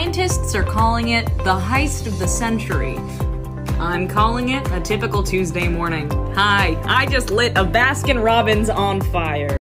Scientists are calling it the heist of the century. I'm calling it a typical Tuesday morning. Hi, I just lit a Baskin Robbins on fire.